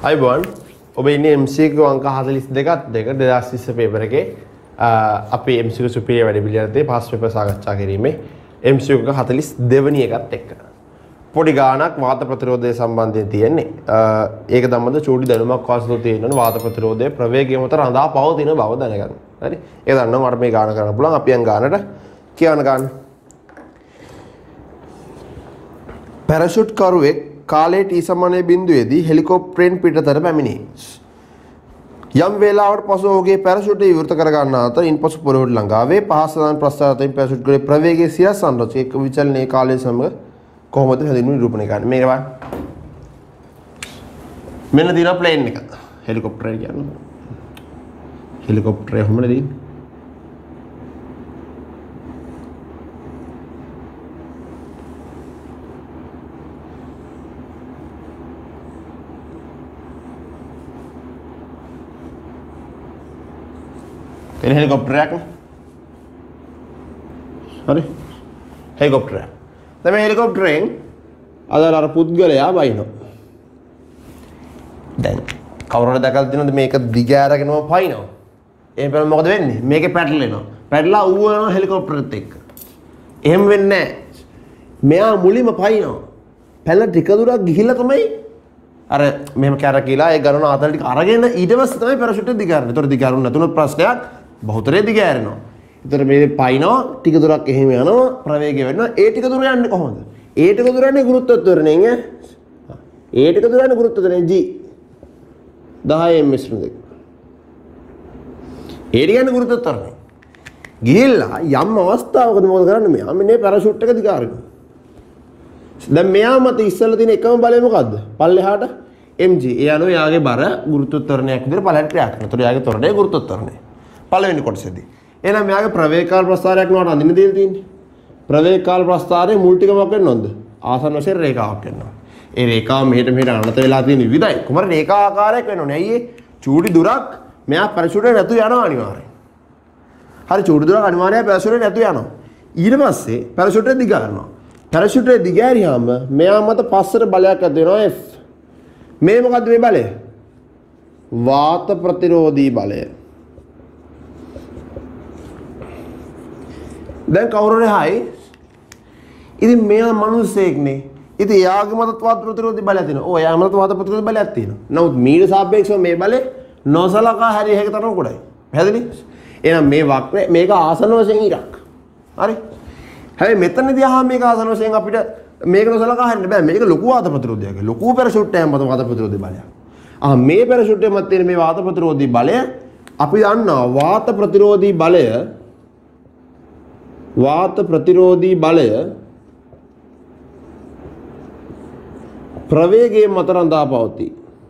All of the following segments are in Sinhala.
අයිබෝන් ඔබ ඉන්නේ MCQ අංක 42ක් 2020 පේපර් එකේ අපි MCQ සුපිරියර් වැඩ පිළිවෙලේ පාස් පේපර් සාකච්ඡා කිරීමේ MCQ එක 42 වෙනි එකත් එක්ක පොඩි ගාණක් වාත ප්‍රතිරෝධය සම්බන්ධයෙන් තියෙන්නේ. ඒක තමයි චූටි දැනුමක් වාසලෝ තියෙනවනේ වාත ප්‍රතිරෝධයේ ප්‍රවේගය මත රඳා පවතින බව දැනගන්න. හරි. ඒක දන්නවා මට මේ ගාණ කරන්න පුළුවන්. අපි යන් ගානට කියවන ගාන. පැරෂුට් කරුවෙක් කාලයේ T සමානයේ බිඳුවේදී හෙලිකොප්ටරෙන් පිටතට පැමිණේ. යම් වේලාවකට පසු ඔහුගේ පැරෂුටය විවෘත කර ගන්නා අතර ඉන්පසු පොළොවට ළඟා වේ. පහස සමාන ප්‍රස්ථාරයෙන් පැරෂුට් ගලේ ප්‍රවේගයේ සියස් සංරචක විචලනයේ කාලය සමග කොහොමද හැදින්වු නිරූපණය කරන්නේ? මේක බලන්න. මෙන්න දින ප්ලේන් එක. හෙලිකොප්ටරය කියන්නේ. හෙලිකොප්ටරය කොහොමද දින්නේ? हेलीकॉप्टर हरी हेलीकॉप्टर तब हेलीकॉप्टर अदर पुद्गलया बैनो දැන් කවුරුහරි දැකලා තියෙනවද මේක දිග අරගෙනම පයින්නවා එහෙම බලන්න මොකද වෙන්නේ මේකේ පැටලෙනවා පැටලලා ඌව යනවා හෙලිකොප්ටරෙත් එක්ක එහෙම වෙන්නේ නැහැ මෙයා මුලින්ම පයින්නවා පැල ටික දුරක් ගිහිල්ලා තමයි අර මෙහෙම කැරකිලා ඒ ගණන ආතල් ටික අරගෙන ඊට පස්සේ තමයි පැරෂුට් එක දිගාරන්නේ. ඒතර දිගාරුන් නැතුනොත් ප්‍රශ්නයක් බහුතරේ දිගාරනවා. ඒතර මේ පයින්නවා ටික දුරක් එහෙම යනවා ප්‍රවේගය වෙනවා. ඒ ටික දුර යන්නේ කොහොමද? ඒ ටික දුර යන්නේ ගුරුත්වත්වරණයෙන් ඈ. ඒ ටික දුර යන්නේ ගුරුත්වත්වරණයෙන් g 10 ms නේ. ඒ ටික යන්නේ ගුරුත්වත්වරණයෙන්. ගිහිල්ලා යම් අවස්ථාවකද මොකද කරන්නේ මෙයා? මෙන්න පැරෂුට් එක දිගාරිනවා. දැන් මෙයා මත ඉස්සෙල්ලා තියෙන එකම බලය මොකද්ද? පල්ලෙහාට mg. ඒ අනුව යාගේ බර ගුරුත්වත්වරණයක් විදිහට පල්ලෙහාට ක්‍රියා කරනවා. ඒතකොට යාගේ ත්වරණය ගුරුත්වත්වරණය. පළවෙනි කොටසේදී. එහෙනම් මෙයාගේ ප්‍රවේග කාල ප්‍රස්ථාරයක් නෝට අඳින්න දෙන්න තියෙන්නේ. ප්‍රවේග කාල ප්‍රස්ථාරයේ මුල් ටික මොකක් වෙන්නවද? ආසන්න වශයෙන් රේඛාවක් වෙනවා. ඒ රේඛාව මෙහෙට අනත වෙලා තියෙන විදිහයි. කොහමද රේඛා ආකාරයක් වෙනවනේ. ඇයි ඒ? චූටි දුරක් මෙයා පැරෂුටේ නැතු යනවා අනිවාර්යෙන්. හරි චූටි දුරක් අනිවාර්යයෙන් පැරෂුටේ නැතු යනවා. ඊට පස්සේ පැරෂුටේ දිග ගන්නවා. පැරෂුටේ දිගෑරියාම මෙයා මත පස්සට බලයක් ඇති වෙනවා F. මේ මොකද්ද මේ බලය? වාත ප්‍රතිරෝධී බලය. දැන් කවුරුනේ හයි? ඉතින් මෙයා මිනිස්සෙක්නේ. ඉතින් එයාගේ මතත් වාත ප්‍රතිරෝධී බලයක් තියෙනවා. ඔය එයා මතත් වාත ප්‍රතිරෝධී බලයක් තියෙනවා. නමුත් මීට සාපේක්ෂව මේ බලය නොසලකා හැරිය හැකි තරම කොටයි. පැහැදිලි? එහෙනම් මේ වක්‍රය මේක ආසන වශයෙන් ඉරක්. හරි? හැබැයි මෙතනදී අහා මේක ආසන වශයෙන් අපිට මේක නොසලකා හරින්න බෑ. මේක ලොකු වාත ප්‍රතිරෝධයක්. ලොකු පැරෂුට් එකක් මත වාත ප්‍රතිරෝධී බලයක්. මේ පැරෂුට් එකේ මත තියෙන මේ වාත ප්‍රතිරෝධී බලය අපි දන්නවා වාත ප්‍රතිරෝධී බලය ප්‍රවේගයේ මත රඳා පවතී.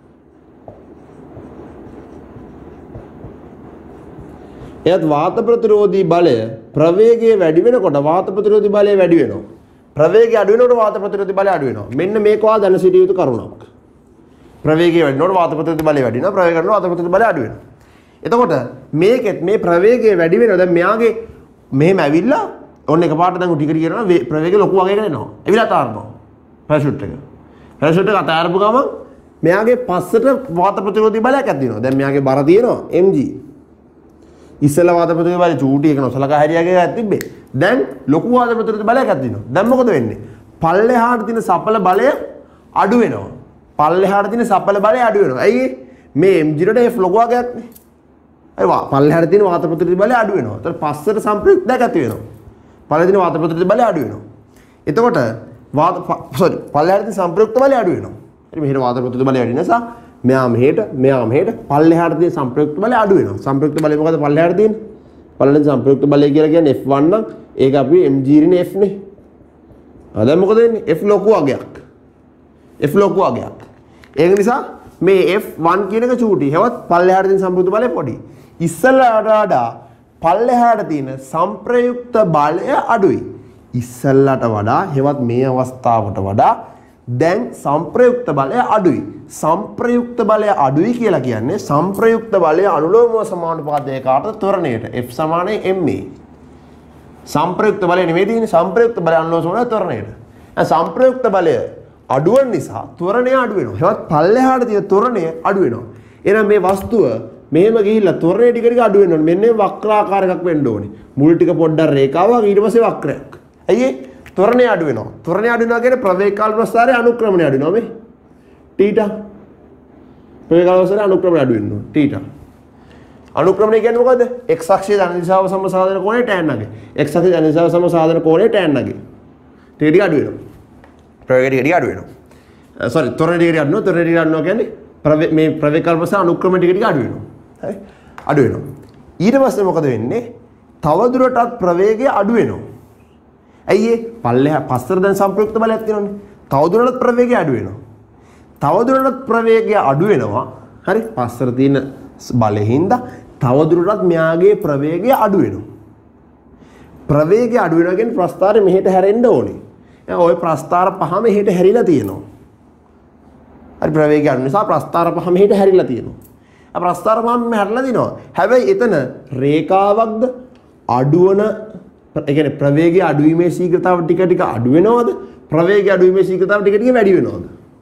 එයත් වාත ප්‍රතිරෝධී බලය ප්‍රවේගය වැඩි වෙනකොට වාත ප්‍රතිරෝධී බලය වැඩි වෙනවා. ප්‍රවේගය අඩු වෙනකොට වාත ප්‍රතිරෝධී බලය අඩු වෙනවා. මෙන්න මේක වා දැන සිටිය යුතු කරුණක්. ප්‍රවේගය වැඩි වෙනකොට වාත ප්‍රතිරෝධී බලය වැඩි වෙනවා. ප්‍රවේගය අඩු වෙනකොට වාත ප්‍රතිරෝධී බලය අඩු වෙනවා. එතකොට මේකෙත් මේ ප්‍රවේගය වැඩි වෙනවා. දැන් මෙයාගේ මෙහෙම ඇවිල්ලා ඔන්න එකපාරට දැන් ටික ටික කරනවා ප්‍රවේගය ලොකු වගේකට එනවා. එවිලා තාරනවා. පැරෂුට් එක. පැරෂුට් එක අතාරපු ගමන් මෙයාගේ පස්සට වාත ප්‍රතිරෝධී බලයක් ඇති වෙනවා. දැන් මෙයාගේ බර තියෙනවා mg. ඉස්සෙල්ලා වාත ප්‍රතිරෝධී බලය චූටි එක නොසලකා හැරියාගේ එකක් තිබ්බේ. දැන් ලොකු වාත ප්‍රතිරෝධී බලයක් ඇති වෙනවා. දැන් මොකද වෙන්නේ? පල්ලෙහාට තියෙන සපල බලය අඩු වෙනවා. පල්ලෙහාට තියෙන සපල බලය අඩු වෙනවා. ඇයි මේ mg වලට F ලොකු වගයක් නේ. අයිවා පල්ලෙහාට තියෙන වාත ප්‍රතිරෝධී බලය අඩු වෙනවා. ඒතර පස්සට සම්ප්‍රයුක්තයක් ඇති වෙනවා. පල්ලෙහාට තියෙන වාත ප්‍රතිරෝධී බලය අඩු වෙනවා. එතකොට පල්ලෙහාට තියෙන සම්ප්‍රයුක්ත බලය අඩු වෙනවා. හරි මෙහෙට වාත ප්‍රතිරෝධී බලය වැඩි නිසා මෙයා මෙහෙට පල්ලෙහාට තියෙන සම්ප්‍රයුක්ත බලය අඩු වෙනවා. සම්ප්‍රයුක්ත බලය මොකද පල්ලෙහාට තියෙන්නේ? පල්ලෙහාට සම්ප්‍රයුක්ත බලය කියලා කියන්නේ F1 නම් ඒක අපි mg නේ F නේ. දැන් මොකද වෙන්නේ? F ලොකු වගයක්. F ලොකු වගයක්. ඒක නිසා මේ F1 කියන එක චූටි. හෙවත් පල්ලෙහාට තියෙන සම්ප්‍රයුක්ත බලය පොඩි. ඉස්සල්ලාට වඩා පල්ලෙහාට තියෙන සම්ප්‍රයුක්ත බලය අඩුයි. ඉස්සල්ලාට වඩා හෙවත් මේ අවස්ථාවට වඩා දැන් සම්ප්‍රයුක්ත බලය අඩුයි. සම්ප්‍රයුක්ත බලය අඩුයි කියලා කියන්නේ සම්ප්‍රයුක්ත බලය අනුලෝමව සමානුපාතයකට ත්වරණයට F සමානයි ma. සම්ප්‍රයුක්ත බලය නෙමෙයි තියෙන්නේ සම්ප්‍රයුක්ත බලය අනුලෝමව සමාන ත්වරණයට. සම්ප්‍රයුක්ත බලය අඩු වෙන නිසා ත්වරණය අඩු වෙනවා. හෙවත් පල්ලෙහාට තියෙන ත්වරණය අඩු වෙනවා. එහෙනම් මේ වස්තුව මෙහෙම ගිහිල්ලා ත්වරණය ටික ටික අඩු වෙන්න ඕනේ. මෙන්න මේ වක්‍රාකාර එකක් වෙන්න ඕනේ. මුල් ටික පොඩ්ඩක් රේඛාවක් ඊට පස්සේ වක්‍රයක්. ඇයි ඒ? ත්වරණය අඩු වෙනවා. ත්වරණය අඩු වෙනවා කියන්නේ ප්‍රවේගකාල ප්‍රස්ථාරයේ අනුක්‍රමණය අඩු වෙනවා මේ. තීටා. ප්‍රවේගකාල ප්‍රස්ථාරයේ අනුක්‍රමණය අඩු වෙනවා. තීටා. අනුක්‍රමණය කියන්නේ මොකද්ද? x අක්ෂයේ ධන දිශාව සමසාධන කෝණය tan නගේ. x අක්ෂයේ ධන දිශාව සමසාධන කෝණය tan නගේ. ටික ටික අඩු වෙනවා. ප්‍රවේගය ටික ටික අඩු වෙනවා. sorry ත්වරණය ටික ටික අඩු වෙනවා. ත්වරණය ටික අඩු වෙනවා කියන්නේ මේ ප්‍රවේගකාල ප්‍රස්ථාර අනුක්‍රමණය ටික ටික අඩු වෙනවා. හරි? අඩු වෙනවා. ඊට පස්සේ මොකද වෙන්නේ? තවදුරටත් ප්‍රවේගය අඩු වෙනවා. ඇයි ඒ? පල්ලෙහා පස්සට දැන් සංප්‍රයුක්ත බලයක් තියෙනවනේ. තවදුරටත් ප්‍රවේගය අඩු වෙනවා. තවදුරටත් ප්‍රවේගය අඩු වෙනවා. හරි? පස්සට තියෙන බලෙහිඳ තවදුරටත් මෙයාගේ ප්‍රවේගය අඩු වෙනවා. ප්‍රවේගය අඩු වෙනවා කියන්නේ ප්‍රස්ථාරය මෙහෙට හැරෙන්න ඕනේ. දැන් ওই ප්‍රස්ථාර පහ මෙහෙට හැරිලා තියෙනවා. හරි ප්‍රවේගය අඩු නිසා ප්‍රස්ථාර පහ මෙහෙට හැරිලා තියෙනවා. ආ ප්‍රස්ථාර පහ මෙහෙ හැරිලා දිනවා. හැබැයි එතන රේඛාවක්ද අඩුවන ඒ කියන්නේ ප්‍රවේගය අඩුවීමේ ශීඝ්‍රතාව ටික ටික අඩු වෙනවද? ප්‍රවේගය අඩුවීමේ ශීඝ්‍රතාව ටික ටික වැඩි වෙනවද?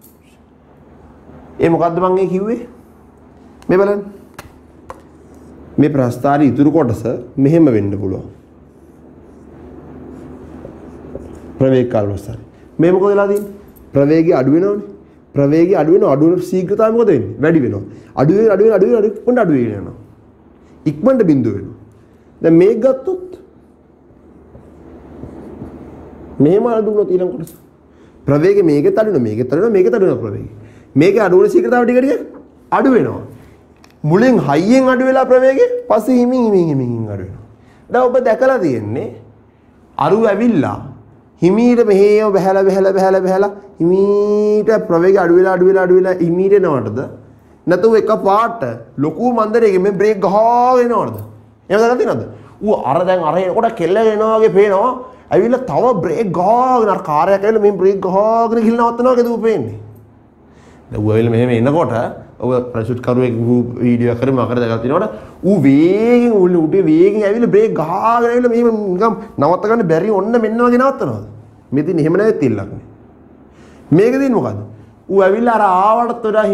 ඒ මොකද්ද මම ඒ කිව්වේ? මේ බලන්න. මේ ප්‍රස්ථාරයේ ඉතුරු කොටස මෙහෙම වෙන්න පුළුවන්. ප්‍රවේගකාල ප්‍රස්ථාරය. මේ මොකද වෙලා තියෙන්නේ? ප්‍රවේගය අඩු වෙනවනේ. ප්‍රවේගය අඩු වෙනවා. අඩු වෙන ශීඝ්‍රතාවය මොකද වෙන්නේ? වැඩි වෙනවා. අඩු වෙන යනවා. ඉක්මනට බිඳුව වෙනවා. දැන් මේක ගත්තොත් මෙහෙම අඩු වුණොත් ඊළඟ කොටස ප්‍රවේගය මේකෙත් අඩු වෙනවා. මේකෙත් අඩු වෙනවා. මේකෙත් අඩු වෙනවා ප්‍රවේගය. මේකේ අඩු වෙන ශීඝ්‍රතාවය ටික ටික අඩු වෙනවා. මුලින් හයියෙන් අඩු වෙලා ප්‍රවේගය පස්සේ හිමින් අඩු වෙනවා. දැන් ඔබ දැකලා තියෙන්නේ අරු ඇවිල්ලා හිමීට මෙහෙම බහැලා හිමීට ප්‍රවේගය අඩු වෙලා හිමීට එනවටද නැත්නම් එකපාරට ලොකු මන්දරයකින් මේ බ්‍රේක් ගහගෙන එනවද? එහෙම දැකලා තියෙනවද? ඌ අර එනකොට කෙල්ල එනවා වගේ පේනවා. ඇවිල්ලා තව බ්‍රේක් ගහගෙන අර කාර්යයක් ඇවිල්ලා මේ බ්‍රේක් ගහගෙන ගිහින් නවත්තනවා වගේ දූ පේන්නේ. දැන් ඌ ඇවිල්ලා මෙහෙම එනකොට ඔබ ප්‍රොජෙක්ට් කරුවෙක් වීඩියෝ කරේ මම දැකලා තිනකොට ඌ වේගෙන් උඩේ වේගෙන් ඇවිල්ලා බ්‍රේක් ගහගෙන ඇවිල්ලා මෙහෙම නිකන් නවත්ත ගන්න බැරි ඔන්න මෙන්න වගේ නවත්තනවාද? මෙතින් එහෙම නැවෙතිල්ලක් නේ. මේක දින් මොකද්ද? ඌ ඇවිල්ලා අර ආවට වඩා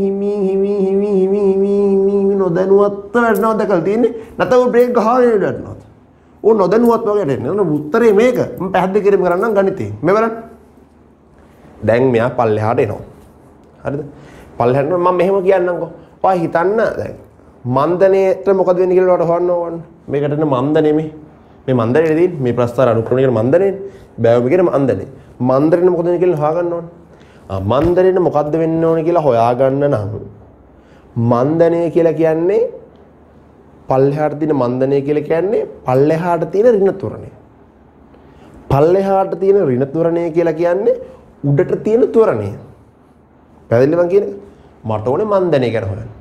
හිමින් නොදැනුවත්ව වැඩනවා දැකලා තියෙන්නේ. නැත්නම් ඌ බ්‍රේක් ගහගෙන වැඩනවා. ඌ නොදැනුවත් වගේ වැඩන්නේ. උත්තරේ මේක. මම පැහැදිලි කිරීම කරන්නම් ගණිතේ. මේ බලන්න. දැන් මෙයා පල්ලෙහාට එනවා. හරිද? පල්ලෙහාට මම මෙහෙම කියන්නම්කෝ. ඔයා හිතන්න දැන් මන්දනයේට මොකද වෙන්නේ කියලා ඔයාලට හොයන්න ඕන. මේකට එන මන්දනේ මේ මන්දනේ තියෙන්නේ මේ ප්‍රස්ථාර අනුක්‍රමණය කියන මන්දනේ. බෑවම කියන මන්දනේ. මන්දනේ මොකද වෙන්නේ කියලා හොයාගන්න ඕන. මන්දනේ මොකද්ද වෙන්න ඕනේ කියලා හොයාගන්න නම් මන්දනේ කියලා කියන්නේ පල්ලෙහාට තියෙන මන්දනේ කියලා කියන්නේ පල්ලෙහාට තියෙන ඍණ ත්වරණය. පල්ලෙහාට තියෙන ඍණ ත්වරණය කියලා කියන්නේ උඩට තියෙන ත්වරණය. පැහැදිලිද මං කියන්නේ? මට ඕනේ මන්දනේ ගැන හොයන්න.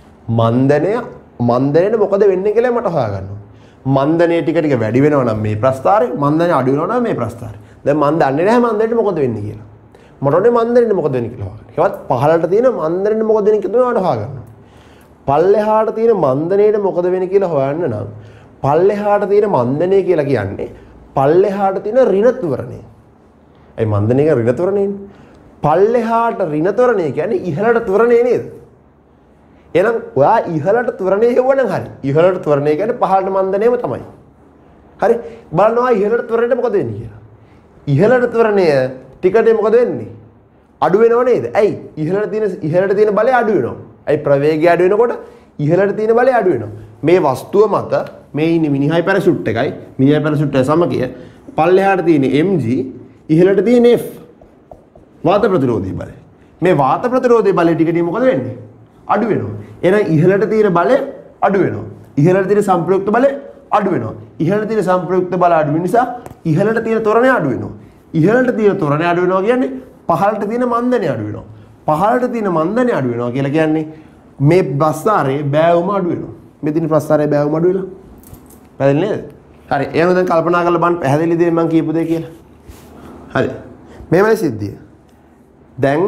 මන්දනේට මොකද වෙන්නේ කියලා මට හොයාගන්න ඕනේ. මන්දනේ ටික ටික වැඩි වෙනවා නම් මේ ප්‍රස්ථාරේ, මන්දනේ අඩු වෙනවා නම් මේ ප්‍රස්ථාරේ. දැන් මන් දන්නේ නැහැ මන්දනේට මොකද වෙන්නේ කියලා. මට ඕනේ මන්දනේට මොකද වෙන්නේ කියලා හොයාගන්න. ඒවත් පහළට තියෙන මන්දනේට මොකද වෙන්නේ කියලා මට හොයාගන්න. පල්ලෙහාට තියෙන මන්දනේට මොකද වෙන්නේ කියලා හොයන්න නම් පල්ලෙහාට තියෙන මන්දනේ කියලා කියන්නේ පල්ලෙහාට තියෙන ඍණ ත්වරණය. ඒ මන්දනේක ඍණ ත්වරණයනේ. පල්ලෙහාට ඍණ ත්වරණය කියන්නේ ඉහළට ත්වරණය නේද? එහෙනම් ඔයා ඉහළට ත්වරණය හෙව්වනම් හරි. ඉහළට ත්වරණය කියන්නේ පහළට මන්දනේම තමයි. හරි. බලනවා ඉහළට ත්වරණයට මොකද වෙන්නේ කියලා. ඉහළට ත්වරණය ටිකට මොකද වෙන්නේ? අඩු වෙනව නේද? ඇයි? ඉහළට තියෙන බලය අඩු වෙනවා. ඇයි ප්‍රවේගය අඩු වෙනකොට ඉහළට තියෙන බලය අඩු වෙනවා. මේ වස්තුව මත මේ ඉන්නේ මිනිහයි පැරෂුට් එකයි. මිනිහයි පැරෂුට් එක සමගිය පල්ලෙහාට තියෙන mg ඉහළට තියෙන f වාත ප්‍රතිරෝධී බලය. මේ වාත ප්‍රතිරෝධී බලය ටිකදී මොකද වෙන්නේ? අඩු වෙනවා. එහෙනම් ඉහළට තියෙන බලය අඩු වෙනවා. ඉහළට තියෙන සංප්‍රයුක්ත බලය අඩු වෙනවා. ඉහළට තියෙන සංප්‍රයුක්ත බල අඩු වෙන නිසා ඉහළට තියෙන ත්වරණය අඩු වෙනවා. ඉහළට තියෙන ත්වරණය අඩු වෙනවා කියන්නේ පහළට තියෙන මන්දනය අඩු වෙනවා. පහළට තියෙන මන්දනය අඩු වෙනවා කියලා කියන්නේ මේ ප්‍රස්ථාරයේ බෑවුම අඩු වෙනවා. මෙතන ප්‍රස්ථාරයේ බෑවුම අඩු වෙලා. පැහැදිලි නේද? හරි. එහෙනම් දැන් කල්පනා කරලා බලන්න පැහැදිලි දේ මම කියපු දේ කියලා. හරි. මේවයි සිද්ධිය. දැන්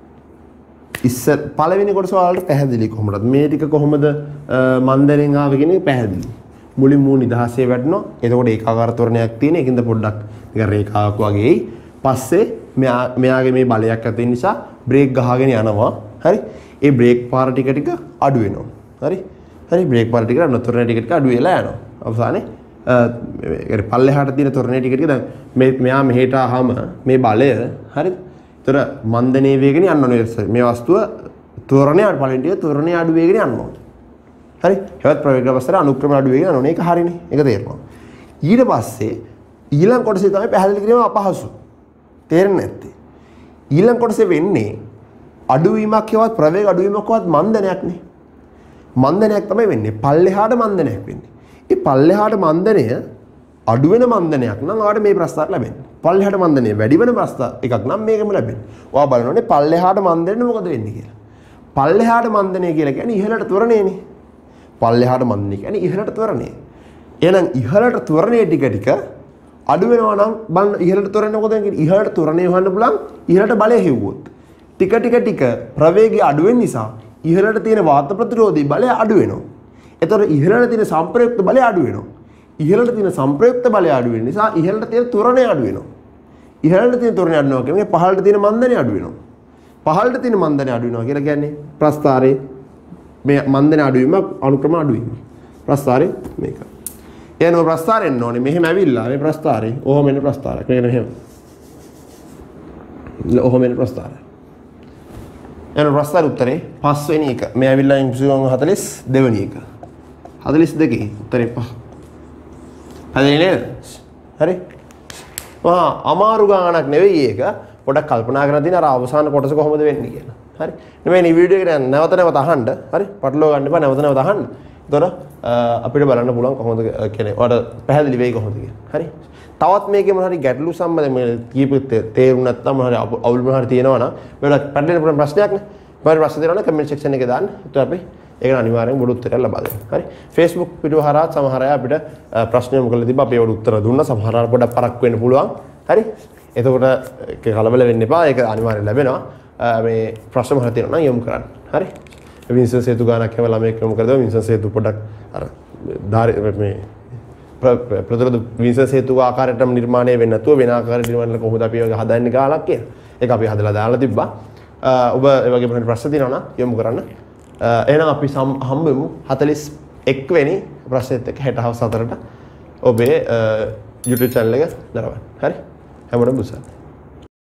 ඉස්සර පළවෙනි කොටස වලට පැහැදිලි කොහොමද? මේ ටික කොහොමද මන්දරෙන් ආවේ කියන එක පැහැදිලි. මුලින් මූ නිදහසේ වැඩනවා. එතකොට ඒකාකාර ත්වරණයක් තියෙන. ඒකින්ද පොඩ්ඩක් නිකන් රේඛාවක් වගේ. පස්සේ මෙයාගේ මේ බලයක් ඇති නිසා බ්‍රේක් ගහගෙන යනවා. හරි. ඒ බ්‍රේක් පාර ටික අඩු වෙනවා. හරි. හරි බ්‍රේක් පාර ටික නතරනේ ටික අඩු වෙලා යනවා. අවසානයේ ඒ පල්ලෙහාට තියෙන තොරණේ ටික දැන් මෙයා මෙහෙට ආවම මේ බලය හරිද? ඒතර මන්දනේ වේගනේ යන්න ඕනේ. මේ වස්තුව තොරණේ පළවෙනි ටික තොරණේ අඩු වේගනේ යන්න ඕනේ. හරි. ඒවත් ප්‍රවේග අවස්ථාවේ අනුක්‍රම අඩු වේගනේ යන්න ඕනේ. ඒක හරිනේ. ඒක තේරෙනවා. ඊට පස්සේ ඊළඟ කොටසේ තමයි පැහැදිලි කිරීම අපහසු. තේරෙන්නේ නැත්තේ. ඊළඟ කොටසේ වෙන්නේ අඩුවීමක් කියවත් ප්‍රවේග අඩුවීමක්වත් මන්දනයක් නේ. මන්දනයක් තමයි වෙන්නේ. පල්ලෙහාට මන්දනයක් වෙන්නේ. ඒ පල්ලෙහාට මන්දනය අඩු වෙන මන්දනයක් නම් ඔයාලට මේ ප්‍රස්තාර ලැබෙන්නේ. පල්ලෙහාට මන්දනය වැඩි වෙන ප්‍රස්තාර එකක් නම් මේකම ලැබෙන්නේ. ඔයා බලනෝනේ පල්ලෙහාට මන්දනය මොකද වෙන්නේ කියලා. පල්ලෙහාට මන්දනය කියලා කියන්නේ ඉහළට ත්වරණයනේ. පල්ලෙහාට මන්දනය කියන්නේ ඉහළට ත්වරණය. එහෙනම් ඉහළට ත්වරණය ටික අඩු වෙනවා නම් බලන්න ඉහළට ත්වරණය මොකද වෙන්නේ? ඉහළට ත්වරණය හොයන්න පුළුවන් ඉහළට බලය හෙව්වොත්. ටික ප්‍රවේගය අඩු වෙන නිසා ඉහළට තියෙන වාත ප්‍රතිරෝධී බලය අඩු වෙනවා. එතකොට ඉහළට තියෙන සංප්‍රයුක්ත බලය අඩු වෙනවා. ඉහළට තියෙන සංප්‍රයුක්ත බලය අඩු වෙන නිසා ඉහළට තියෙන ත්වරණය අඩු වෙනවා. ඉහළට තියෙන ත්වරණය අඩු වෙනවා කියන්නේ පහළට තියෙන මන්දනය අඩු වෙනවා. පහළට තියෙන මන්දනය අඩු වෙනවා කියලා කියන්නේ ප්‍රස්ථාරයේ මේ මන්දනය අඩු වීමක් අනුක්‍රම අඩු වීමක්. ප්‍රස්ථාරයේ මේක. එනවා ප්‍රස්ථාරයෙන් ඕනේ මෙහෙම ඇවිල්ලා මේ ප්‍රස්ථාරේ ඔහොම එන ප්‍රස්ථාරයක්. මේක මෙහෙම. ඔහොම එන ප්‍රස්ථාරය. එන ප්‍රස්ථාර උත්තරේ 5 වෙනි එක. මේ ඇවිල්ලා ඉන්සුවන් 42 වෙනි එක. 42 උත්තරේ 5. හරිනේ නේද? හරි. අමාරු ගානක් නෙවෙයි ඒක. පොඩක් කල්පනා කරලා තියෙන අර අවසාන කොටස කොහොමද වෙන්නේ කියලා. හරි. මේ වීඩියෝ එක නැවත අහන්න. හරි. පටලවා ගන්න එපා නැවත අහන්න. ඒතර අපිට බලන්න පුළුවන් කොහොමද කියන්නේ. ඔයාලට පැහැදිලි වෙයි කොහොමද කියලා. හරි. තවත් මේකේ මොන හරි ගැටලු සම්බන්ධ මේ කීප තේරුම් නැත්නම් මොන හරි අවුල් මොන හරි තියෙනවා නම් ඔයාලට පැටලෙන ප්‍රශ්නයක් නේ. ඔයාලට ප්‍රශ්න තියෙනවා නම් කමෙන්ට් සෙක්ෂන් එකේ දාන්න. ඒත් අපි ඒකට අනිවාර්යෙන් බොරු උත්තරයක් ලබා දෙනවා. හරි. Facebook වීඩියෝ හරහා සමහර අය අපිට ප්‍රශ්න යොමු කරලා තිබ්බා. අපි ඒවට උත්තර දුන්නා. සමහර අය පොඩක් පරක් වෙන්න පුළුවන්. හරි. එතකොට කලබල වෙන්න එපා. ඒක අනිවාර්යෙන් ලැබෙනවා. මේ ප්‍රශ්න මොහොත තියෙනවා නම් යොමු කරන්න. හරි. වින්සන් සේතු ගානක් හැම ළමයෙක් යොමු කරලා වින්සන් සේතු පොඩක් අර මේ ප්‍රතිරෝධ වින්සන් සේතු ආකාරයටම නිර්මාණය වෙන්නේ නැතුව වෙන ආකාරයකට නිර්මාණය කොහොමද අපි වගේ හදන්නේ ගාලක් කියලා. ඒක අපි හදලා දාලා තිබ්බා. ඔබ ඒ වගේ මොන ප්‍රශ්න තියෙනවා නම් යොමු කරන්න. එහෙනම් අපි හම්බෙමු 41 වෙනි ප්‍රශ්නෙත් එක්ක හෙට හවස් 4ට ඔබේ YouTube channel එක දරවන්න. හරි? හැමෝටම බුසක්.